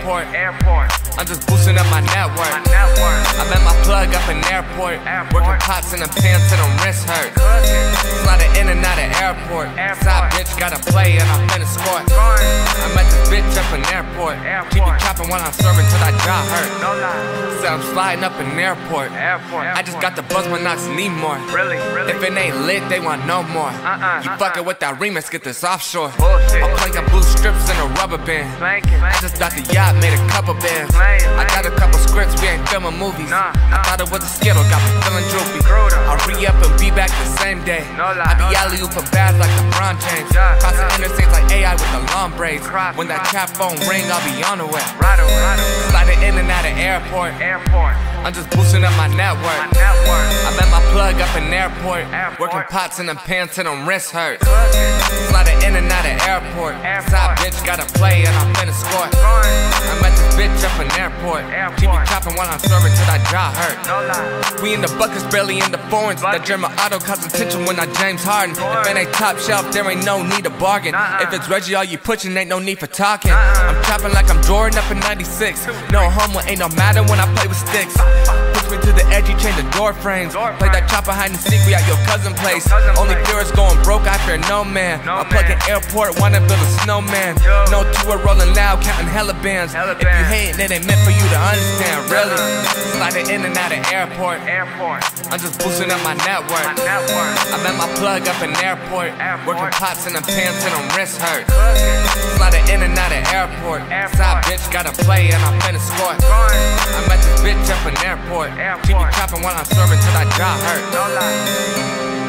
airport. I'm just boosting up my network. I met my plug up in airport. Working pots in the pants and them wrists hurt. Sliding in and out of airport. Side bitch gotta play and I'm finna score. I met this bitch up in airport. Keep it chopping while I'm serving till that jaw hurt. Said I'm sliding up in airport. I just got the buzz when Knox need more. If it ain't lit, they want no more. You fucking with that remix, get this offshore. I'm planking blue strips in a rubber band. I just thought the yacht made a couple bands. I got a couple scripts, we ain't filming movies. I thought it was a skittle, got me feeling droopy. I'll re-up and be back the same day. I be alley-ooping bags like LeBron James. Cross the interstates like AI with the long braids. When that trap phone ring, I'll be on the way. Sliding in and out of airport. I'm just boosting up my network. I met my plug up in airport. Working pots in them pants and them wrists hurt. Sliding in and out of airport. Side bitch gotta play and I'm finna score. I met this bitch up in airport. Keep it chopping while I'm serving till that jaw hurt. We in the buckets, barely in the foreigns. That German auto causing tension when I James Harden. If it ain't top shelf, there ain't no need to bargain. If it's Reggie, all you pushing, ain't no need for talking. I'm chopping like I'm Jordan up in 96. No homo, ain't no matter when I play with sticks. Push me to the edge, you change the door frames. Play that chop behind the seat, we at your cousin place. Only fear is going broke, I fear no man. I plug in airport, wanna build a snowman. No tour rolling loud, counting hella bands. If you hating, it ain't meant for you to understand, really. Sliding in and out of airport. I'm just boosting up my network. I met my plug up in airport. Working pots in them pants and them wrists hurt. Sliding in and out of airport. Side bitch gotta play and I'm finna score. I met this bitch up in airport. Keep it chopping while I'm serving till that jaw hurt.